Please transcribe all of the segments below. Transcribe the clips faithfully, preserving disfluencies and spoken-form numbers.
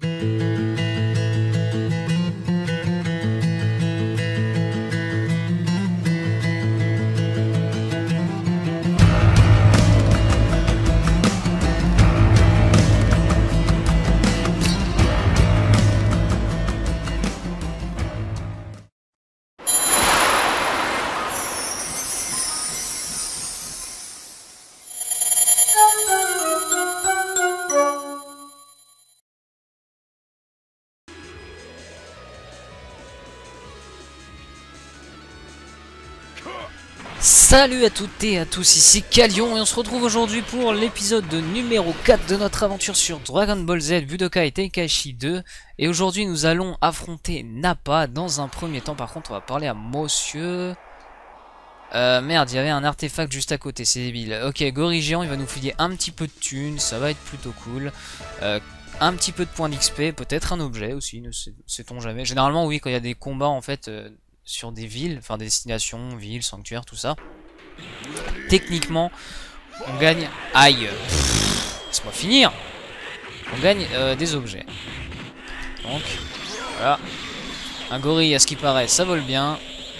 Salut à toutes et à tous, ici Kalion et on se retrouve aujourd'hui pour l'épisode numéro quatre de notre aventure sur Dragon Ball Z Budokai Tenkaichi deux. Et aujourd'hui nous allons affronter Nappa. Dans un premier temps par contre on va parler à Monsieur... Euh, merde, il y avait un artefact juste à côté, c'est débile. Ok, Gorille Géant, il va nous filer un petit peu de thunes, ça va être plutôt cool. Euh, un petit peu de points d'X P, peut-être un objet aussi, ne sait-on jamais. Généralement oui, quand il y a des combats en fait... Euh, sur des villes, enfin des destinations, villes, sanctuaires, tout ça. Techniquement, on gagne... Aïe, laisse-moi finir. On gagne euh, des objets. Donc, voilà. Un gorille, à ce qui paraît, ça vole bien.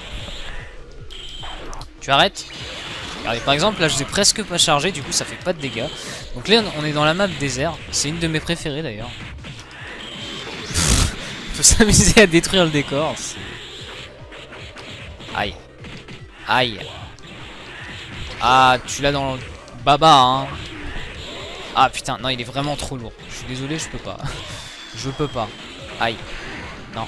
Tu arrêtes? Regardez, par exemple, là je les ai presque pas chargé, du coup ça fait pas de dégâts. Donc là on est dans la map désert, c'est une de mes préférées d'ailleurs. On peut s'amuser à détruire le décor. Aïe. Aïe. Ah, tu l'as dans le baba, hein. Ah putain, non, il est vraiment trop lourd. Je suis désolé, je peux pas. Je peux pas. Aïe. Non.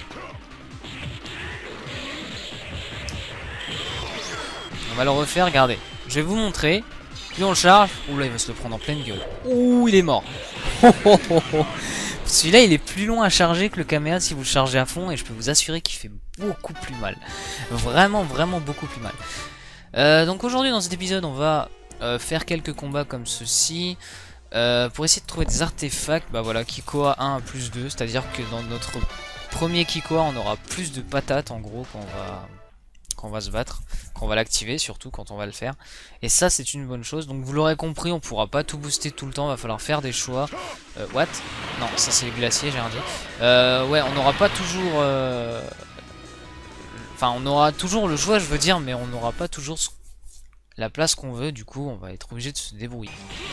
On va le refaire, regardez. Je vais vous montrer. Plus on le charge. Ouh là, il va se le prendre en pleine gueule. Ouh, il est mort. Celui-là, il est plus long à charger que le Kamea si vous le chargez à fond. Et je peux vous assurer qu'il fait beaucoup plus mal. Vraiment, vraiment beaucoup plus mal. Euh, donc aujourd'hui, dans cet épisode, on va euh, faire quelques combats comme ceci. Euh, pour essayer de trouver des artefacts. Bah voilà, Kikoa un à plus deux. C'est-à-dire que dans notre premier Kikoa, on aura plus de patates en gros quand on va... qu'on va se battre, qu'on va l'activer surtout quand on va le faire. Et ça c'est une bonne chose. Donc vous l'aurez compris, on pourra pas tout booster tout le temps, va falloir faire des choix. Euh, what? Non, ça c'est le glacier, j'ai rien dit. Euh, ouais, on n'aura pas toujours... Euh... Enfin, on aura toujours le choix, je veux dire, mais on n'aura pas toujours la place qu'on veut. Du coup, on va être obligé de se débrouiller.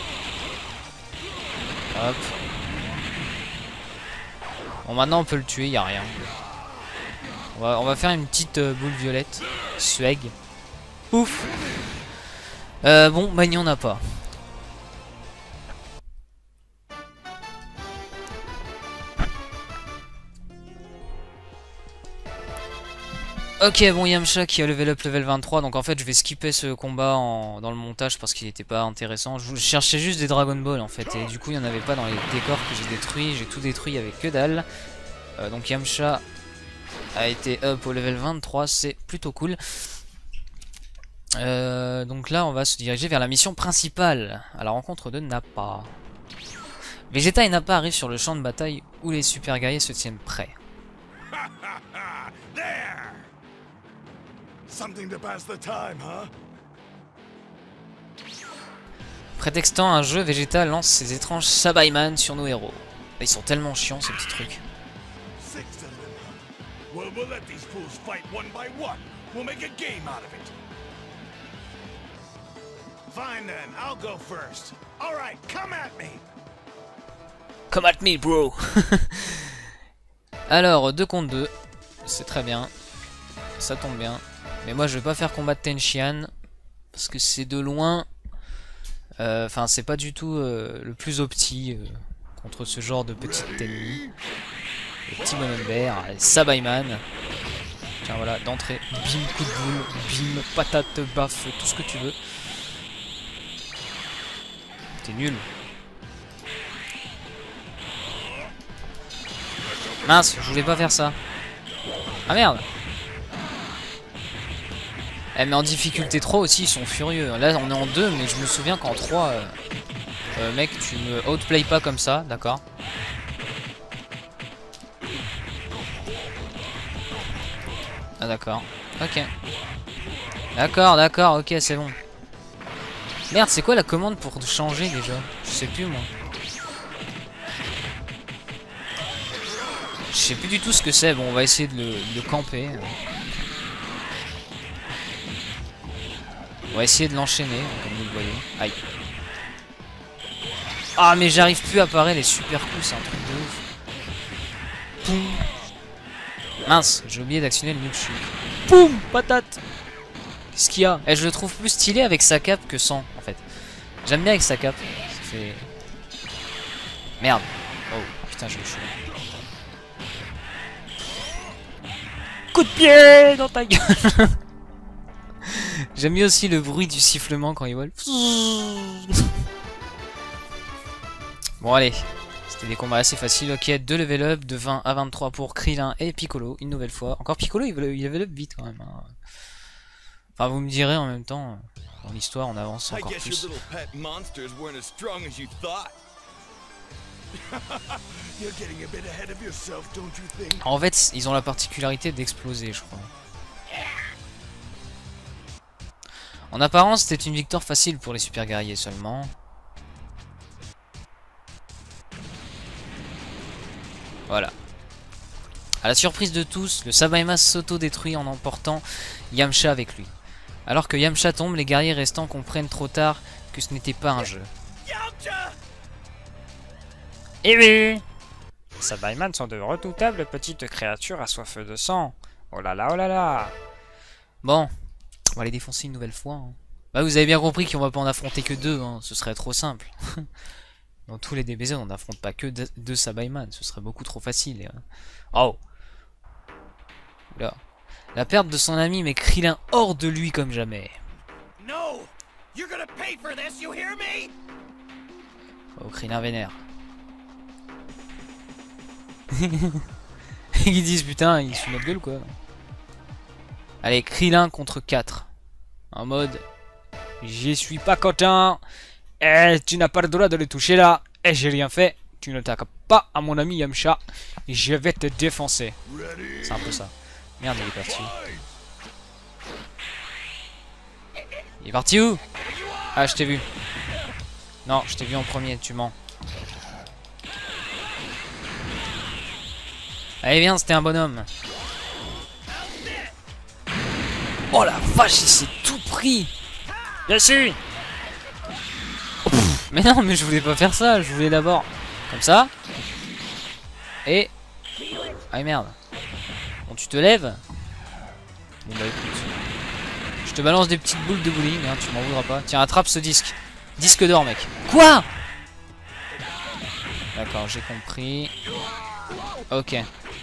Hop. Bon, maintenant on peut le tuer, y a rien. On va, on va faire une petite euh, boule violette. Swag. Ouf. Euh, bon, bah il n'y en a pas. Ok, bon, Yamcha qui a level up level vingt-trois. Donc en fait, je vais skipper ce combat en, dans le montage parce qu'il n'était pas intéressant. Je cherchais juste des Dragon Ball en fait. Et du coup, il n'y en avait pas dans les décors que j'ai détruits. J'ai tout détruit avec que dalle. Euh, donc Yamcha a été up au level vingt-trois, c'est plutôt cool. Euh, donc là on va se diriger vers la mission principale, à la rencontre de Nappa. Vegeta et Nappa arrivent sur le champ de bataille où les super guerriers se tiennent prêts. Prétextant un jeu, Vegeta lance ses étranges Sabaiman sur nos héros. Ils sont tellement chiants ces petits trucs. Well, we'll let these fools fight one by one. We'll make a game out of it. Fine then, I'll go first. All right, come at me. Come at me, bro. Alors, deux contre deux. C'est très bien. Ça tombe bien. Mais moi, je vais pas faire combattre Tenshinhan. Parce que c'est de loin. Enfin, euh, c'est pas du tout euh, le plus opti euh, contre ce genre de petit ennemi. Le petit bonhomme vert, Sabaiman. Tiens voilà, d'entrée, bim, coup de boule, bim, patate, baffe, tout ce que tu veux. T'es nul. Mince, je voulais pas faire ça. Ah merde. Eh mais en difficulté trois aussi, ils sont furieux. Là on est en deux, mais je me souviens qu'en trois... Euh, euh, mec, tu me outplay pas comme ça, d'accord? Ah d'accord, ok. D'accord, d'accord, ok, c'est bon. Merde, c'est quoi la commande pour changer déjà? Je sais plus moi. Je sais plus du tout ce que c'est. Bon, on va essayer de le, de le camper. On va essayer de l'enchaîner, comme vous le voyez. Aïe. Ah, mais j'arrive plus à parer les super coups, c'est un truc de ouf. Poum. Mince, j'ai oublié d'actionner le noob shoot. Poum, patate. Qu'est-ce qu'il y a? Eh, je le trouve plus stylé avec sa cape que sans, en fait. J'aime bien avec sa cape. Ça fait... Merde. Oh, putain, je l'ai chaud. Coup de pied dans ta gueule. J'aime bien aussi le bruit du sifflement quand il vole. Bon, allez. C'était des combats assez faciles. Ok, deux level up, de vingt à vingt-trois pour Krillin et Piccolo, une nouvelle fois. Encore Piccolo, il level up vite quand même. Hein. Enfin, vous me direz en même temps, dans l'histoire, on avance encore plus. En fait, ils ont la particularité d'exploser, je crois. En apparence, c'était une victoire facile pour les super guerriers seulement. Voilà. À la surprise de tous, le Sabayama s'auto-détruit en emportant Yamcha avec lui. Alors que Yamcha tombe, les guerriers restants comprennent trop tard que ce n'était pas un jeu. Eh oui! Les Sabayman sont de redoutables petites créatures à soif de sang. Oh là là, oh là là! Bon, on va les défoncer une nouvelle fois. Hein. Bah, vous avez bien compris qu'on va pas en affronter que deux, hein. Ce serait trop simple. Dans tous les D B Z, on n'affronte pas que deux Sabayman, ce serait beaucoup trop facile. Hein. Oh! Oula. La perte de son ami met Krillin hors de lui comme jamais. No! You're gonna pay for this, you hear me? Oh, Krillin vénère. Ils disent putain, il se fout notre gueule quoi. Allez, Krillin contre quatre. En mode, j'y suis pas content. Eh, tu n'as pas le droit de le toucher là. Eh, j'ai rien fait. Tu ne t'attaques pas à mon ami Yamcha. Je vais te défoncer. C'est un peu ça. Merde, il est parti. Il est parti où? Ah, je t'ai vu. Non, je t'ai vu en premier, tu mens. Allez, viens, c'était un bonhomme. Oh la vache, il s'est tout pris. Je suis. Oh, mais non, mais je voulais pas faire ça. Je voulais d'abord comme ça. Et... Ah merde. Bon, tu te lèves. Bon bah écoute. Je te balance des petites boules de bowling, hein, tu m'en voudras pas. Tiens, attrape ce disque. Disque d'or, mec. Quoi? D'accord, j'ai compris. Ok.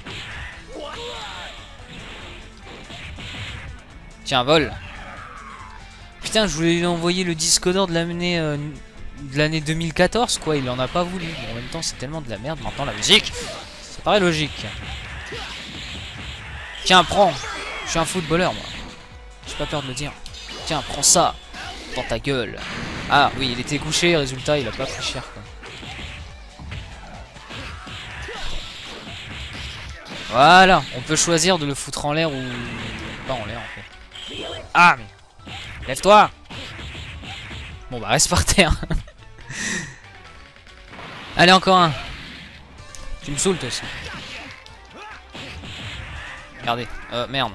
Tiens, vol. Putain, je voulais lui envoyer le disque d'or de l'année euh, de l'année deux mille quatorze, quoi. Il en a pas voulu. En même temps, c'est tellement de la merde. Maintenant, la musique, ça paraît logique. Tiens, prends. Je suis un footballeur, moi. J'ai pas peur de le dire. Tiens, prends ça dans ta gueule. Ah, oui, il était couché. Résultat, il a pas pris cher, quoi. Voilà. On peut choisir de le foutre en l'air ou pas en l'air, en fait. Ah, mais... Lève-toi. Bon, bah, reste par terre. Allez, encore un. Tu me saoules, toi aussi. Regardez. Euh, merde.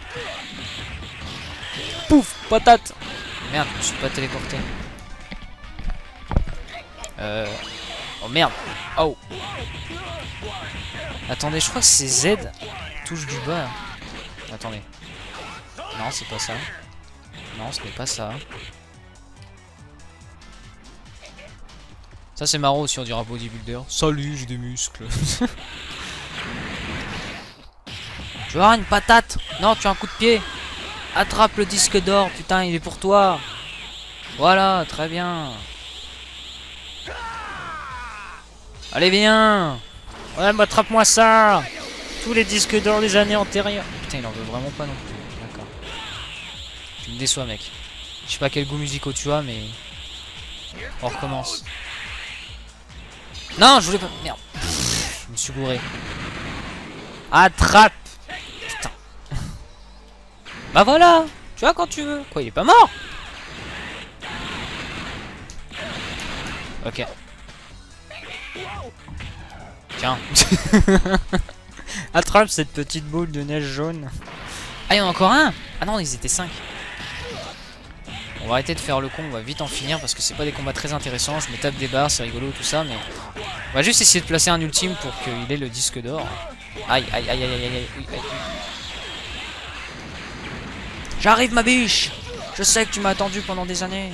Pouf, patate. Merde, je me suis pas téléporté. Euh... Oh, merde. Oh. Attendez, je crois que c'est Z. Touche du bas. Attendez. Non, c'est pas ça. Non, ce n'est pas ça. Ça, c'est marrant aussi, on dirait un bodybuilder. Salut, j'ai des muscles. Tu veux avoir une patate? Non, tu as un coup de pied. Attrape le disque d'or, putain, il est pour toi. Voilà, très bien. Allez, viens. Ouais, bah, attrape-moi ça. Tous les disques d'or des années antérieures. Putain, il en veut vraiment pas non plus. D'accord. Tu me déçois, mec. Je sais pas quel goût musicaux tu as, mais... On recommence. Non, je voulais pas... Merde. Je me suis bourré. Attrape. Putain. Bah voilà. Tu vois quand tu veux. Quoi, il est pas mort? Ok. Tiens. Attrape cette petite boule de neige jaune. Ah, il y en a encore un. Ah non, ils étaient cinq. On va arrêter de faire le con, on va vite en finir parce que c'est pas des combats très intéressants. Je me tape des barres, c'est rigolo tout ça, mais on va juste essayer de placer un ultime pour qu'il ait le disque d'or. Aïe, aïe, aïe, aïe, aïe, aïe, oui, aïe. J'arrive, ma biche. Je sais que tu m'as attendu pendant des années.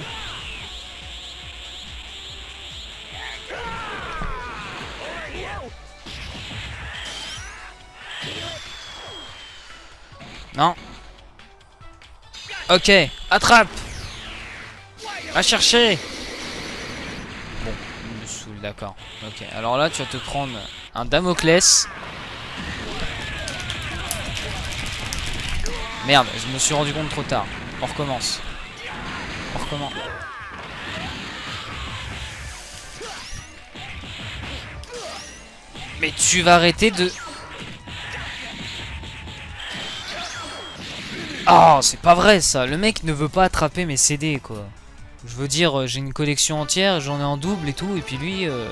Non. Ok, attrape. Va chercher. Bon, il me saoule, d'accord. Ok, alors là, tu vas te prendre un Damoclès. Merde, je me suis rendu compte trop tard. On recommence. On recommence. Mais tu vas arrêter de... Oh, c'est pas vrai ça. Le mec ne veut pas attraper mes C D, quoi. Je veux dire, j'ai une collection entière, j'en ai en double et tout, et puis lui... Euh...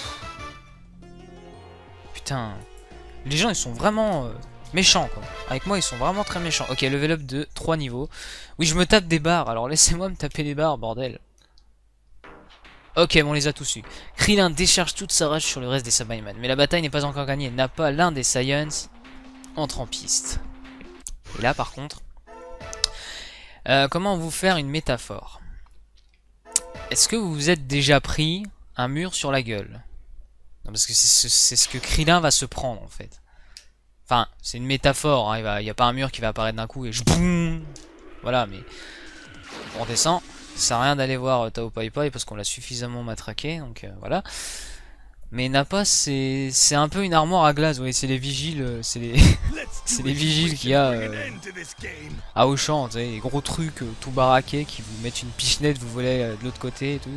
Putain. Les gens, ils sont vraiment euh, méchants, quoi. Avec moi, ils sont vraiment très méchants. Ok, level up de trois niveaux. Oui, je me tape des barres, alors laissez-moi me taper des barres, bordel. Ok, bon, on les a tous eu. Krillin décharge toute sa rage sur le reste des Sabaiman. Mais la bataille n'est pas encore gagnée. Nappa, l'un des Saiyans, entre en piste. Et là, par contre... Euh, comment vous faire une métaphore? Est-ce que vous vous êtes déjà pris un mur sur la gueule? Non, parce que c'est ce, ce que Krillin va se prendre, en fait. Enfin, c'est une métaphore, hein, il n'y a pas un mur qui va apparaître d'un coup et je boum. Voilà, mais on descend. Ça sert à rien d'aller voir euh, Tao Pai Pai parce qu'on l'a suffisamment matraqué, donc euh, voilà. Mais Nappa, c'est c'est un peu une armoire à glace, vous voyez, c'est les vigiles, euh, c'est les c'est les vigiles qu'il y a euh, à Auchan, vous savez, les gros trucs euh, tout baraqués qui vous mettent une pichenette, vous volez euh, de l'autre côté et tout.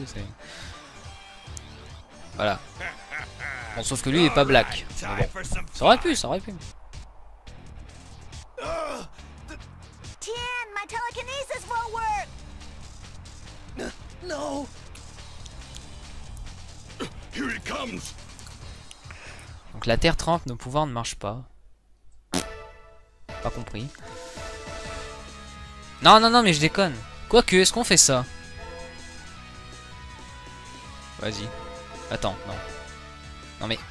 Voilà. Bon, sauf que lui il est pas black. Bon. Ça aurait pu, ça aurait pu. Tien, my telekinesis won't work. No. Here it comes. Donc la terre trempe, nos pouvoirs ne marchent pas. Pas compris. Non, non, non, mais je déconne. Quoique, est-ce qu'on fait ça? Vas-y. Attends, non. Non mais...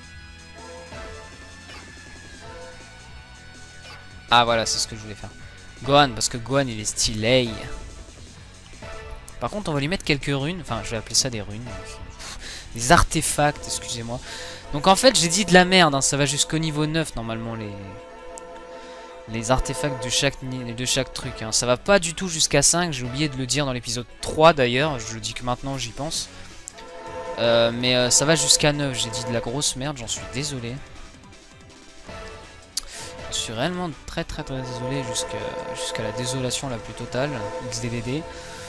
Ah voilà, c'est ce que je voulais faire. Gohan, parce que Gohan il est stylé. Par contre, on va lui mettre quelques runes. Enfin, je vais appeler ça des runes. Des artefacts, excusez-moi. Donc en fait, j'ai dit de la merde. Hein, ça va jusqu'au niveau neuf, normalement, les... Les artefacts de chaque, de chaque truc. Hein. Ça va pas du tout jusqu'à cinq. J'ai oublié de le dire dans l'épisode trois, d'ailleurs. Je le dis que maintenant, j'y pense. Euh, mais euh, ça va jusqu'à neuf. J'ai dit de la grosse merde, j'en suis désolé. Je suis réellement très très très désolé jusqu'à jusqu'à la désolation la plus totale. X D D D.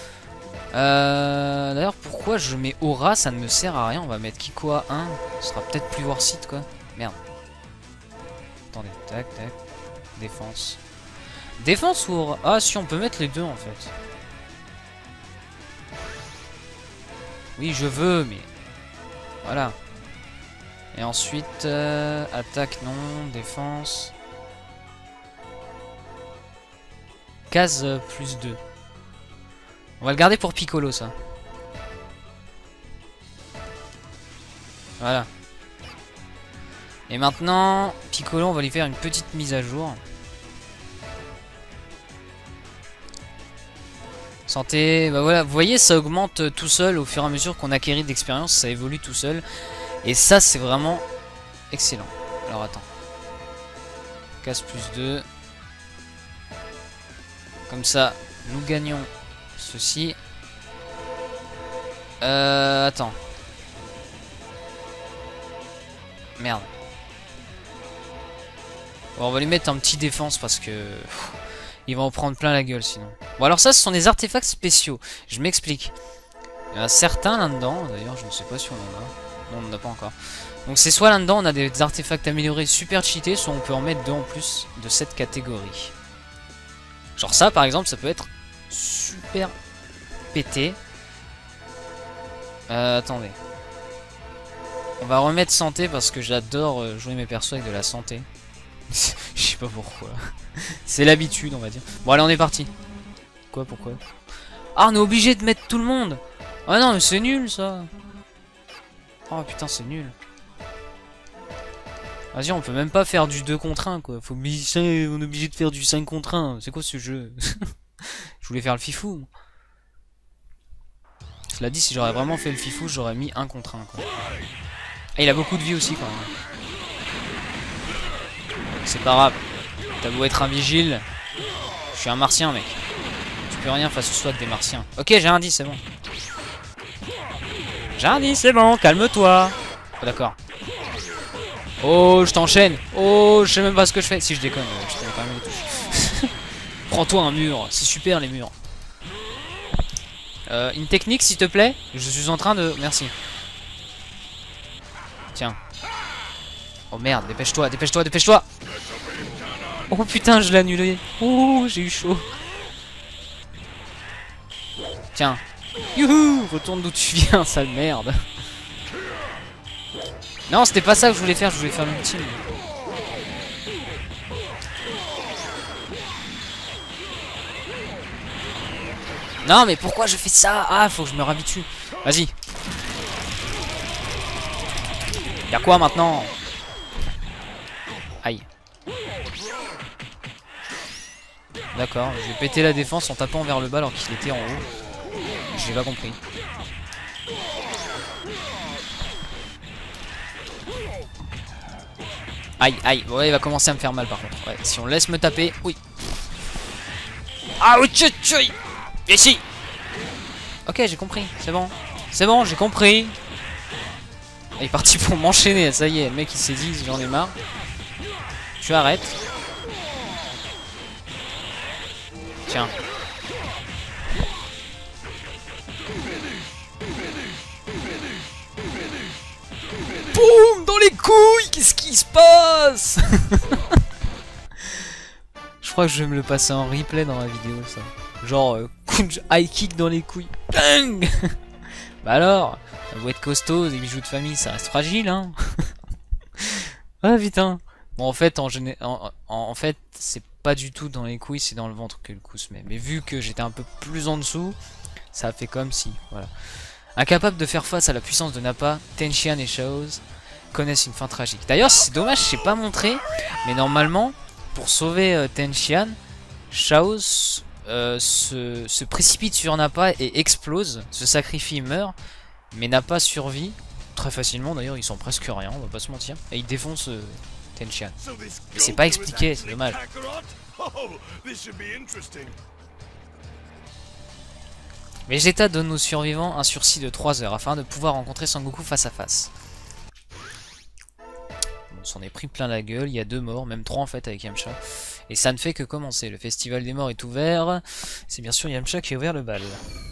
Euh, D'ailleurs, pourquoi je mets Aura? Ça ne me sert à rien. On va mettre Kikoa un. Ce sera peut-être plus Warseed, quoi. Merde. Attendez, tac, tac. Défense. Défense ou Aura? Ah, si, on peut mettre les deux en fait. Oui, je veux, mais... Voilà. Et ensuite, euh, attaque non, défense. Case euh, plus deux. On va le garder pour Piccolo, ça. Voilà. Et maintenant, Piccolo, on va lui faire une petite mise à jour. Santé, bah voilà, vous voyez, ça augmente tout seul au fur et à mesure qu'on acquérit de l'expérience, ça évolue tout seul. Et ça, c'est vraiment excellent. Alors, attends. Casse plus deux. Comme ça, nous gagnons ceci. Euh, attends. Merde. Bon, on va lui mettre un petit défense parce que... Pff, il va en prendre plein la gueule sinon. Bon, alors ça, ce sont des artefacts spéciaux. Je m'explique. Il y en a certains là-dedans. D'ailleurs, je ne sais pas si on en a. Non, on n'en a pas encore. Donc c'est soit là-dedans, on a des artefacts améliorés super cheatés, soit on peut en mettre deux en plus de cette catégorie. Genre ça, par exemple, ça peut être super pété. Euh, attendez. On va remettre santé parce que j'adore euh, jouer mes persos avec de la santé. Je sais pas pourquoi. C'est l'habitude, on va dire. Bon, allez, on est parti. Quoi, pourquoi? Ah, on est obligé de mettre tout le monde. Ah non, mais c'est nul ça. Oh putain, c'est nul. Vas-y, on peut même pas faire du deux contre un quoi. Faut... On est obligé de faire du cinq contre un. C'est quoi ce jeu? Je voulais faire le fifou. Cela dit, si j'aurais vraiment fait le fifou, j'aurais mis un contre un quoi. Et il a beaucoup de vie aussi quand même. C'est pas grave. T'as beau être un vigile. Je suis un martien mec. Tu peux rien face au SWAT des martiens. Ok, j'ai un indice, c'est bon. J'ai un indice, c'est bon, calme-toi. Oh, d'accord. Oh, je t'enchaîne. Oh, je sais même pas ce que je fais. Si je déconne, je te mets quand même les touches. Prends-toi un mur, c'est super les murs. Euh, une technique s'il te plaît. Je suis en train de... Merci. Tiens. Oh merde, dépêche-toi, dépêche-toi, dépêche-toi. Oh putain, je l'ai annulé. Oh, j'ai eu chaud. Tiens. Youhou, retourne d'où tu viens, sale merde. Non, c'était pas ça que je voulais faire, je voulais faire l'ultime. Non, mais pourquoi je fais ça? Ah, faut que je me réhabitue. Vas-y. Y'a quoi maintenant? Aïe. D'accord, je vais péter la défense en tapant vers le bas alors qu'il était en haut. J'ai pas compris. Aïe, aïe. Ouais, il va commencer à me faire mal par contre. Ouais, si on laisse me taper, oui. Ah oui, tchou tchou. Ici. Ok, j'ai compris, c'est bon. C'est bon, j'ai compris. Il est parti pour m'enchaîner, ça y est, le mec il s'est dit, j'en ai marre. Tu arrêtes. Tiens. Boum, dans les couilles, qu'est-ce qui se passe? Je crois que je vais me le passer en replay dans la vidéo, ça. Genre, euh, high kick dans les couilles. Bang. Bah alors, ça doit être costaud, des bijoux de famille, ça reste fragile, hein. Ah putain. Bon, en fait, en, géné... en, en, en fait, c'est pas du tout dans les couilles, c'est dans le ventre que le coup se met. Mais vu que j'étais un peu plus en dessous, ça a fait comme si, voilà. Incapable de faire face à la puissance de Nappa, Tenchian et Chaos connaissent une fin tragique. D'ailleurs, c'est dommage, je sais pas montrer, mais normalement, pour sauver euh, Tenchian, Chaos euh, se, se précipite sur Nappa et explose, se sacrifie, meurt, mais Nappa survit très facilement. D'ailleurs, ils sont presque rien, on va pas se mentir, et il défonce euh, Tenchian. Mais c'est pas expliqué, c'est dommage. Vegeta donne aux survivants un sursis de trois heures afin de pouvoir rencontrer Sangoku face à face. On s'en est pris plein la gueule, il y a deux morts, même trois en fait avec Yamcha. Et ça ne fait que commencer, le festival des morts est ouvert, c'est bien sûr Yamcha qui a ouvert le bal.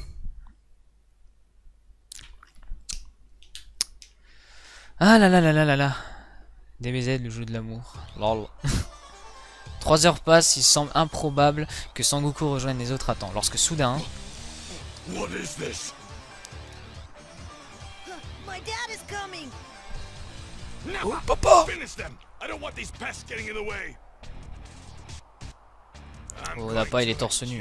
Ah là là là là là là. D B Z, le jeu de l'amour. Lol. Trois heures passent, il semble improbable que Sangoku rejoigne les autres à temps, lorsque soudain... What is this? My dad is coming. Oh, Papa! Finish them. I don't want these pests getting in the way. Oh, Nappa, il est torse nu.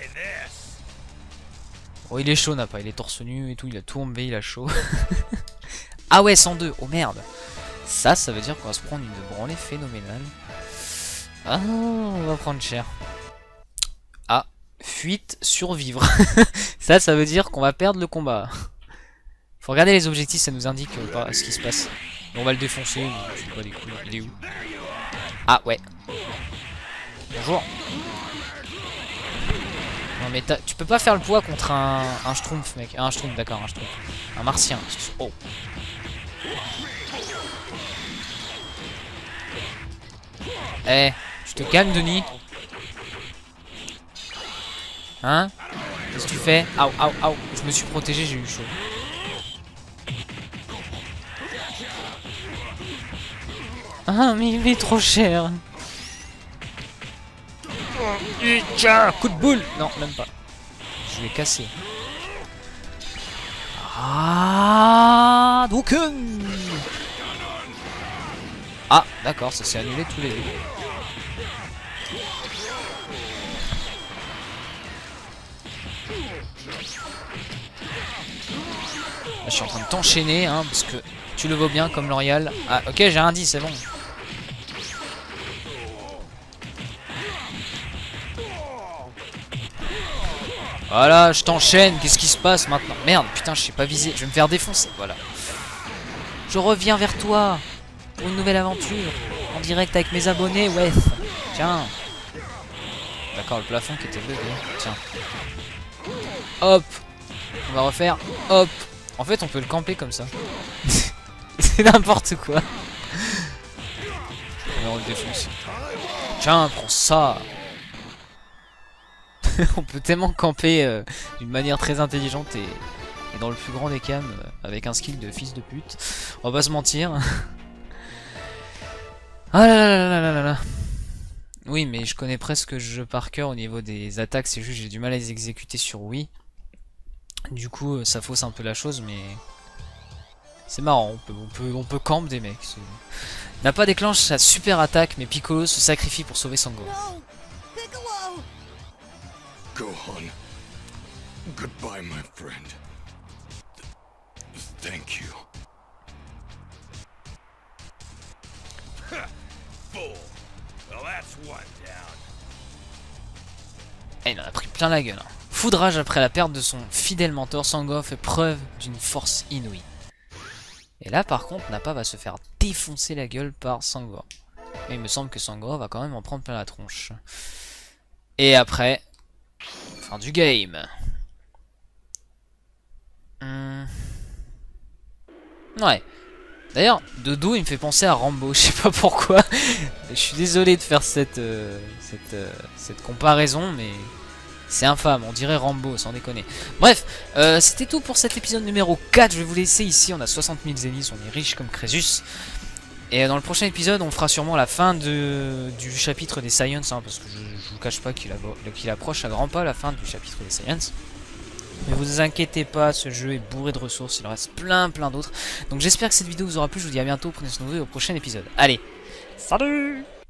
Oh, il est chaud, Nappa, il est torse nu et tout, il a tout enlevé, il a chaud. Ah ouais, cent deux, oh merde. Ça, ça veut dire qu'on va se prendre une branlée phénoménale. Ah, on va prendre cher. Ah, fuite, survivre. Ça, ça veut dire qu'on va perdre le combat. Faut regarder les objectifs, ça nous indique euh, ce qui se passe. On va le défoncer, je sais pas des couilles. Il est où? Ah ouais. Bonjour. Non mais tu peux pas faire le poids contre un, un Schtroumpf mec. Un Schtroumpf, d'accord, un Schtroumpf. Un martien. Oh. Eh, tu te calmes Denis. Hein? Qu'est-ce que tu fais? Aou, aou, aou. Je me suis protégé, j'ai eu chaud. Ah, mais il est trop cher. Tiens, coup de boule. Non, même pas. Je vais casser. Ah, donc... Euh... Ah, d'accord, ça s'est annulé tous les deux. Là, je suis en train de t'enchaîner, hein, parce que tu le vois bien comme L'Oréal. Ah, ok, j'ai un dit, c'est bon. Voilà, je t'enchaîne. Qu'est-ce qui se passe maintenant? Merde, putain, je sais pas viser. Je vais me faire défoncer. Voilà. Je reviens vers toi pour une nouvelle aventure. En direct avec mes abonnés, ouais. Tiens. D'accord, le plafond qui était bleu. Tiens. Hop. On va refaire. Hop. En fait, on peut le camper comme ça. C'est n'importe quoi. On le défonce. Tiens, prends ça. On peut tellement camper euh, d'une manière très intelligente et, et dans le plus grand des cams euh, avec un skill de fils de pute. On va pas se mentir. Ah là là là là là là. Oui, mais je connais presque le jeu par cœur au niveau des attaques. C'est juste j'ai du mal à les exécuter sur Wii. Du coup, ça fausse un peu la chose, mais c'est marrant. On peut, on peut, on peut camp des mecs. Nappa déclenche sa super attaque, mais Piccolo se sacrifie pour sauver Sango. No! Piccolo! Gohan. Goodbye, my friend. Thank you. Fool. Well, that's one down. Et il en a pris plein la gueule. Hein. Foudrage après la perte de son fidèle mentor, Sango fait preuve d'une force inouïe. Et là par contre, Nappa va se faire défoncer la gueule par Sango. Et il me semble que Sango va quand même en prendre plein la tronche. Et après, fin du game. Hum. Ouais. D'ailleurs, de dos, il me fait penser à Rambo. Je sais pas pourquoi. Je suis désolé de faire cette, euh, cette, euh, cette comparaison, mais c'est infâme. On dirait Rambo, sans déconner. Bref, euh, c'était tout pour cet épisode numéro quatre. Je vais vous laisser ici. On a soixante mille zéniths. On est riche comme Crésus. Et dans le prochain épisode, on fera sûrement la fin de, du chapitre des Saiyans. Hein, parce que je, je vous cache pas qu'il qu'il approche à grands pas la fin du chapitre des Saiyans. Mais vous inquiétez pas, ce jeu est bourré de ressources, il en reste plein plein d'autres. Donc j'espère que cette vidéo vous aura plu, je vous dis à bientôt, prenez soin de vous et au prochain épisode. Allez, salut!